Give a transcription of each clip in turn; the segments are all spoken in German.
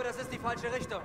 glaube, das ist die falsche Richtung.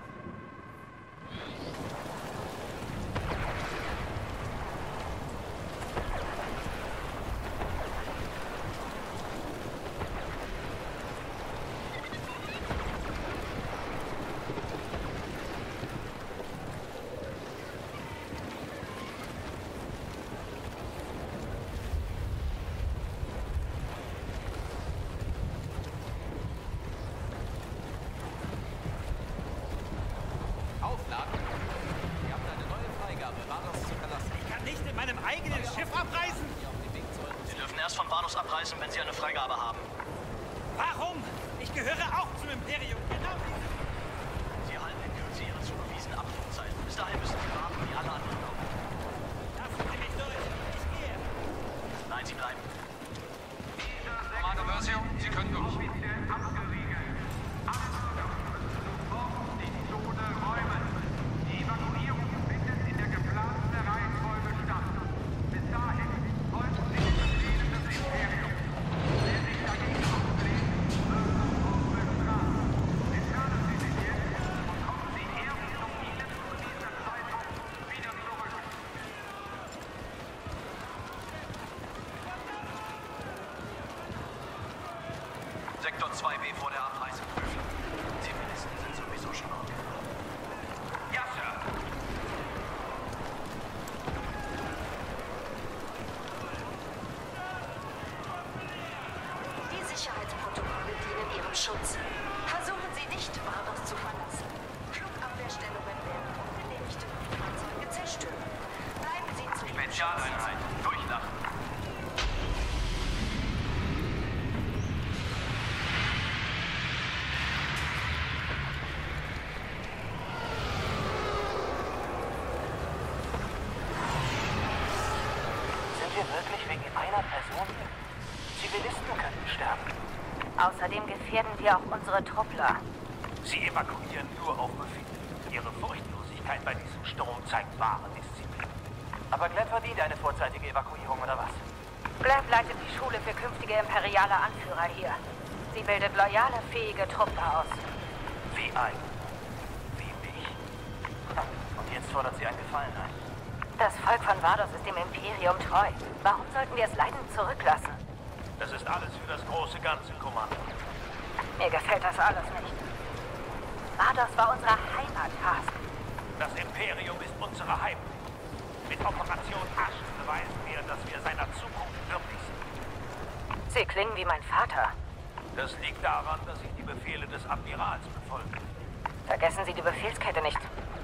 Abreißen, wenn Sie eine Freigabe haben. Warum? Ich gehöre auch zum Imperium, genau wie... Sie erhalten in Kürze Ihre zugewiesene Abflugzeit. Bis dahin müssen Sie warten, wie alle anderen auch. Lassen Sie mich durch. Ich gehe. Nein, Sie bleiben. Commander Versio, Sie können durch. Die Evakuierung findet in der geplanten Reihenfolge statt. Bis dahin folgen Sie den Befehlen des Imperiums. Wer sich dagegen auflehnt, wird sofort bestraft. Entfernen Sie sich jetzt und kommen Sie erst um Ihnen zu diesem Zeitpunkt wieder zurück. Sektor 2B vor der Abreise prüfen. Zivilisten sind sowieso schon aufgefahren. Ja, Sir. Die Sicherheitsprotokolle dienen Ihrem Schutz. Versuchen Sie nicht, Vardos zu verlassen. Flugabwehrstellungen werden ungenehmigte Fahrzeuge zerstören. Bleiben Sie zu Ihrem Spezialeinheit. Durchlachen. Sind wir wirklich wegen einer Person hier? Zivilisten könnten sterben. Außerdem gefährden wir auch unsere Truppler. Sie evakuieren nur auf Befehl. Ihre Furchtlosigkeit bei diesem Sturm zeigt wahre Disziplin. Aber Gleb verdient eine vorzeitige Evakuierung, oder was? Gleb leitet die Schule für künftige imperiale Anführer hier. Sie bildet loyale, fähige Truppler aus. Wie ein. Wie mich. Und jetzt fordert sie einen Gefallen ein. Das Volk von Vardos ist dem Imperium treu. Warum sollten wir es leiden zurücklassen? Das ist alles für das große Ganze, Kommando. Mir gefällt das alles nicht. Vardos war unsere Heimat, Hask. Das Imperium ist unsere Heimat. Mit Operation Asch beweisen wir, dass wir seiner Zukunft würdig sind. Sie klingen wie mein Vater. Das liegt daran, dass ich die Befehle des Admirals befolge. Vergessen Sie die Befehlskette nicht.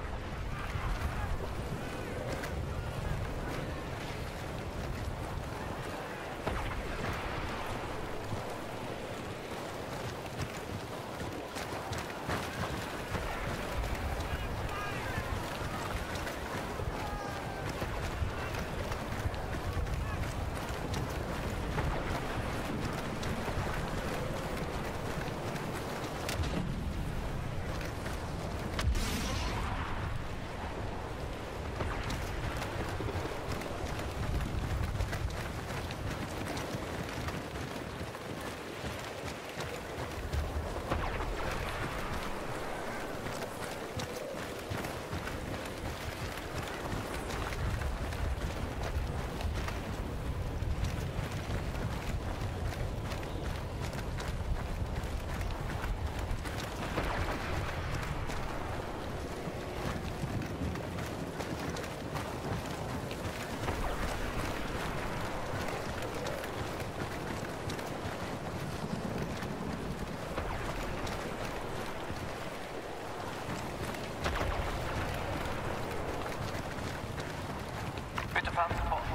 Bitte fahren Sie fort.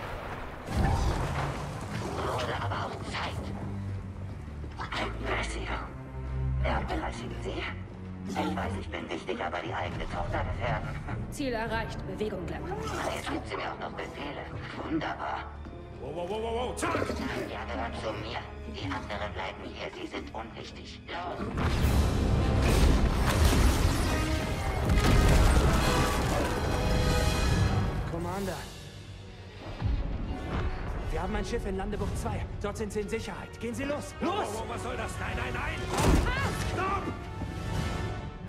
Wurde aber auch Zeit. Versio. Erdbereichigen Sie? Ich weiß, ich bin wichtig, aber die eigene Tochter gefährden. Ziel erreicht. Bewegung, Gleb. Jetzt gibt sie mir auch noch Befehle. Wunderbar. Wow, zurück! Ja, gehört zu mir. Die anderen bleiben hier. Sie sind unwichtig. Los! Commander. Wir haben ein Schiff in Landebucht 2. Dort sind Sie in Sicherheit. Gehen Sie los. Los! Was soll das? Nein! Stopp!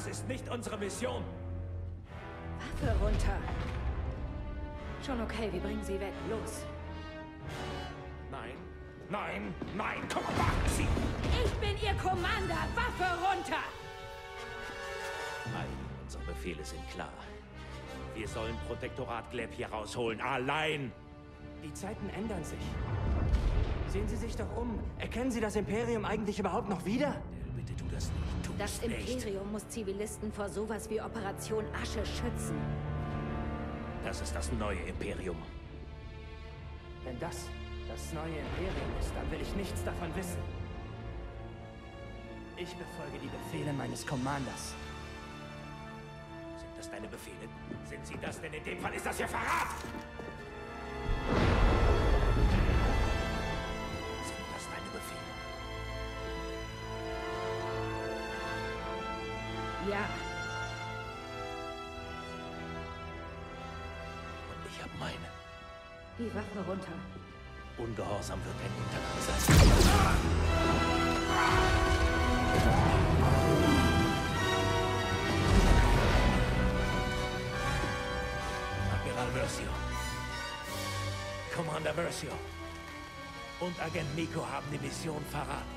Das ist nicht unsere Mission. Waffe runter. Schon okay, wir bringen sie weg. Los. Nein, nein, nein, komm, warten Sie! Ich bin Ihr Commander. Waffe runter! Nein, unsere Befehle sind klar. Wir sollen Protektorat Gleb hier rausholen, allein! Die Zeiten ändern sich. Sehen Sie sich doch um. Erkennen Sie das Imperium eigentlich überhaupt noch wieder? Bitte tu das nicht. Tu Das Imperium muss Zivilisten vor sowas wie Operation Asche schützen. Das ist das neue Imperium. Wenn das neue Imperium ist, dann will ich nichts davon wissen. Ich befolge die Befehle meines Commanders. Sind das deine Befehle? Sind sie das? Denn in dem Fall ist das ja Verrat! Sind das deine Befehle? Ja. Und ich habe meine. Die Waffe runter. Ungehorsam wird ein Untergang sein. Admiral Versio. Commander Versio. Und Agent Nico haben die Mission verraten.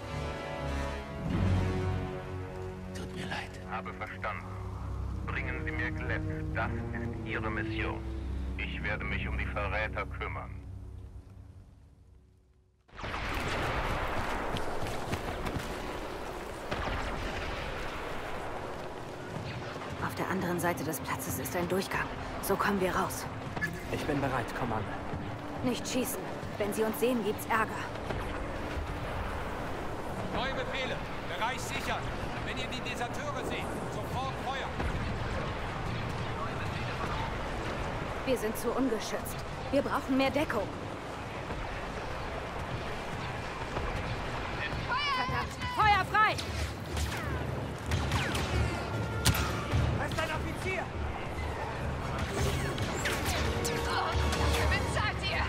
Tut mir leid. Habe verstanden. Bringen Sie mir Gleb. Das ist Ihre Mission. Ich werde mich um die Verräter kümmern. Auf der anderen Seite des Platzes ist ein Durchgang. So kommen wir raus. Ich bin bereit, Commander. Nicht schießen. Wenn sie uns sehen, gibt's Ärger. Neue Befehle. Bereich sichern. Wenn ihr die Deserteure seht, sofort Feuer. Wir sind zu ungeschützt. Wir brauchen mehr Deckung. Verdammt! Feuer frei! Da ist ein Offizier! Bezahlt ihr!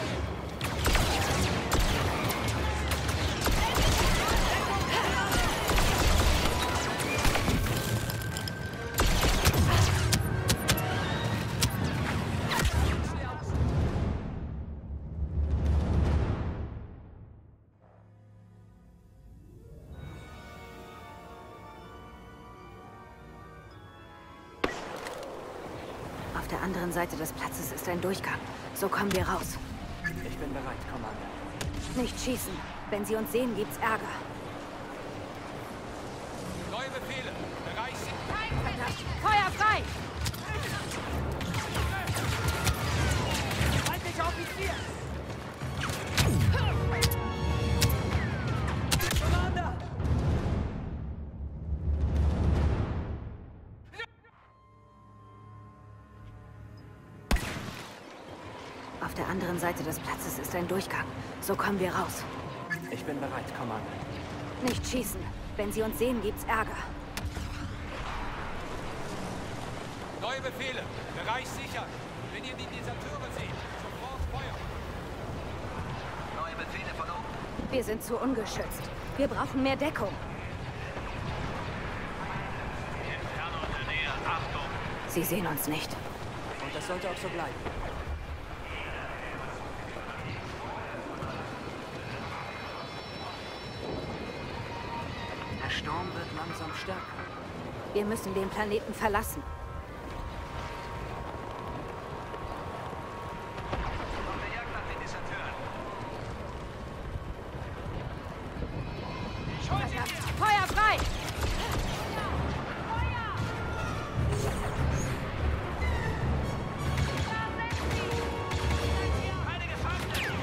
Auf der anderen Seite des Platzes ist ein Durchgang. So kommen wir raus. Ich bin bereit, Commander. Nicht schießen. Wenn sie uns sehen, gibt's Ärger. Neue Befehle. Bereich sichern. Verdammt! Feuer frei! Feindlicher Offizier! Commander! Auf der anderen Seite des Platzes ist ein Durchgang. So kommen wir raus. Ich bin bereit, Commander. Nicht schießen. Wenn sie uns sehen, gibt's Ärger. Neue Befehle. Bereich sichern. Wenn ihr die Deserteure seht, sofort Feuer. Neue Befehle von oben. Wir sind zu ungeschützt. Wir brauchen mehr Deckung. Inferno in der Nähe. Achtung! Sie sehen uns nicht. Und das sollte auch so bleiben. Der Sturm wird langsam stärker. Wir müssen den Planeten verlassen. Auf der Jagd nach den Deserteuren. Verdammt! Feuer frei! Keine Gefangene!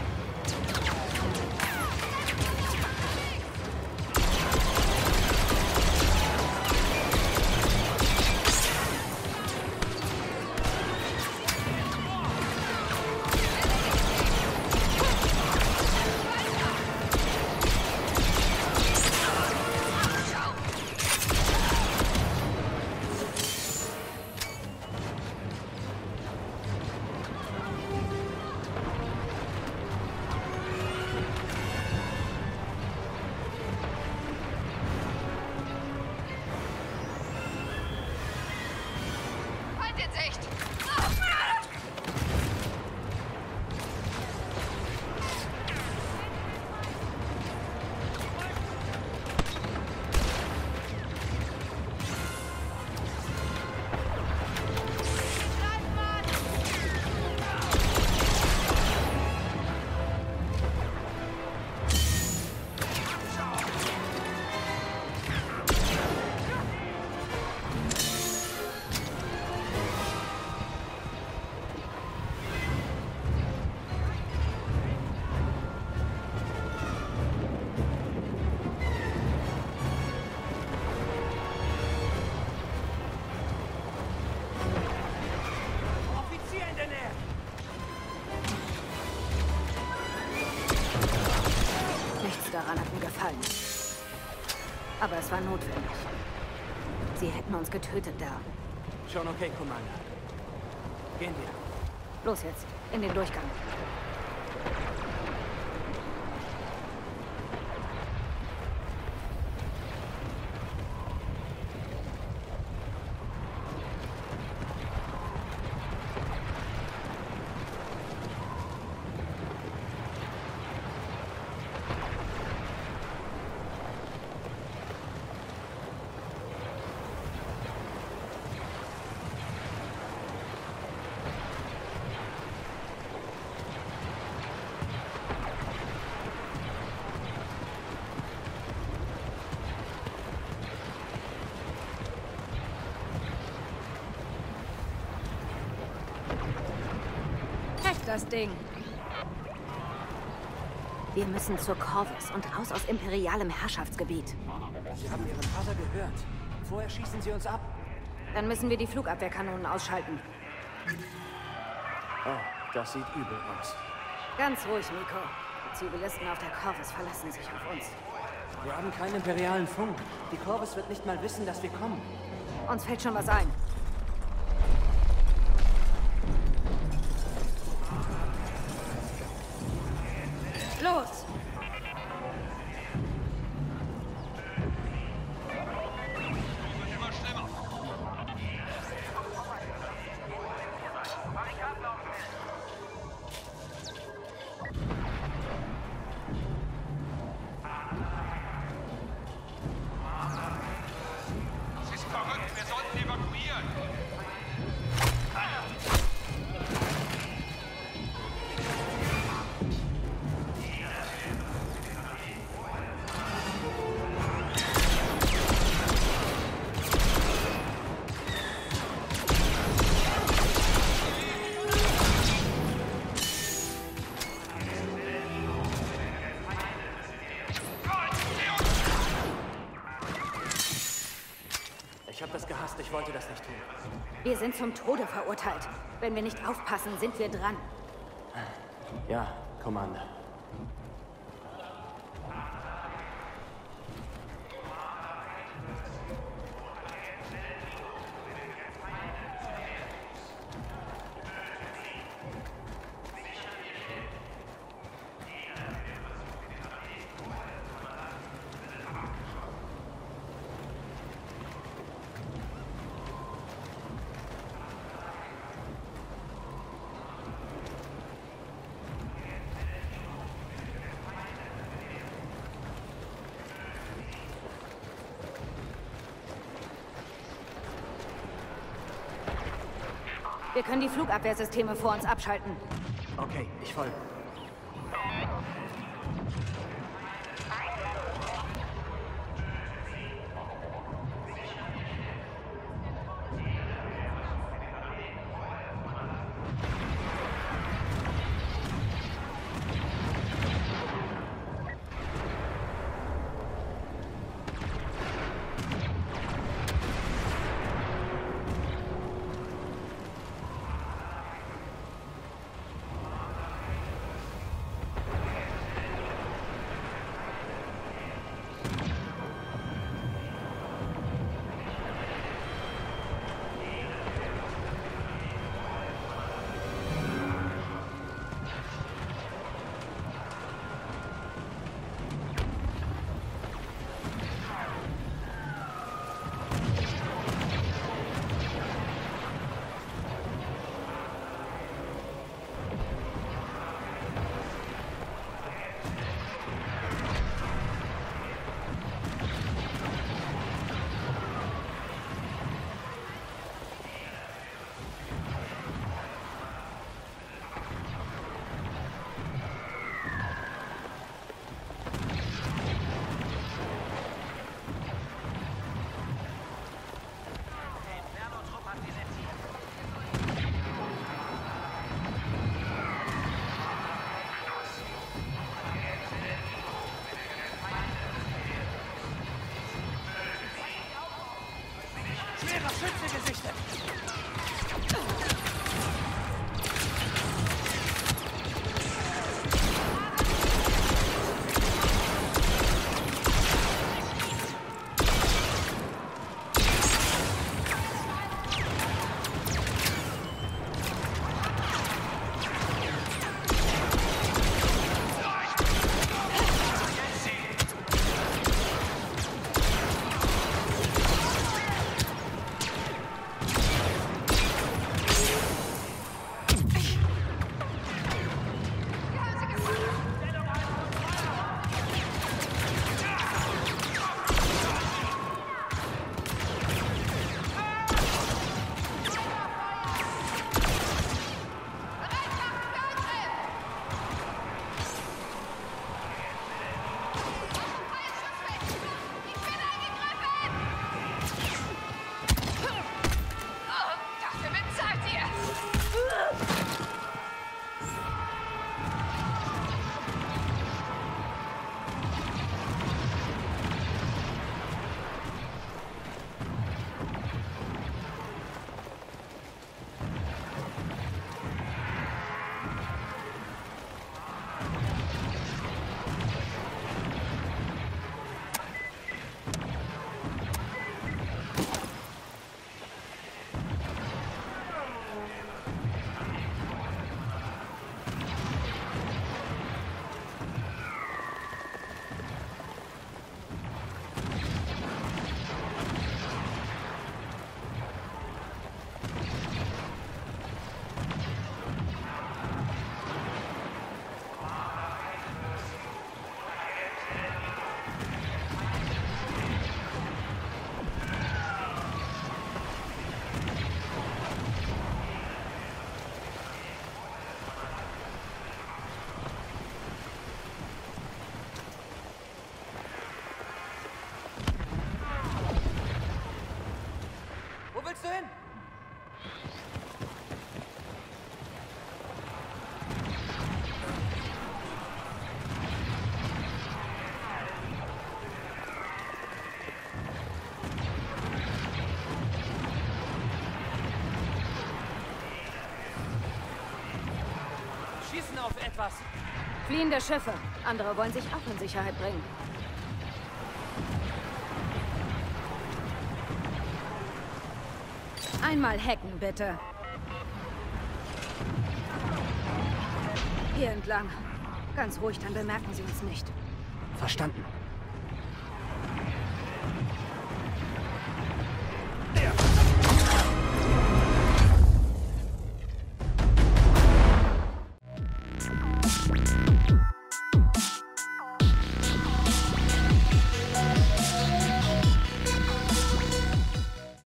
Sicht! Daran hat mir gefallen. Aber es war notwendig. Sie hätten uns getötet da. Schon okay, Commander. Gehen wir. Los jetzt, in den Durchgang. Das Ding. Wir müssen zur Corvus und raus aus imperialem Herrschaftsgebiet. Sie haben Ihren Vater gehört. Vorher schießen Sie uns ab. Dann müssen wir die Flugabwehrkanonen ausschalten. Oh, das sieht übel aus. Ganz ruhig, Miko. Die Zivilisten auf der Corvus verlassen sich auf uns. Wir haben keinen imperialen Funk. Die Corvus wird nicht mal wissen, dass wir kommen. Uns fällt schon was ein. Los! Es ist verrückt, wir sollten evakuieren. Ich habe das gehasst, ich wollte das nicht tun. Wir sind zum Tode verurteilt. Wenn wir nicht aufpassen, sind wir dran. Ja, Commander. Wir können die Flugabwehrsysteme vor uns abschalten. Okay, ich folge. Geschütze gesichtet! Wo willst du hin? Schießen auf etwas! Fliehende Schiffe. Andere wollen sich auch in Sicherheit bringen. Einmal hacken, bitte. Hier entlang. Ganz ruhig, dann bemerken sie uns nicht. Verstanden.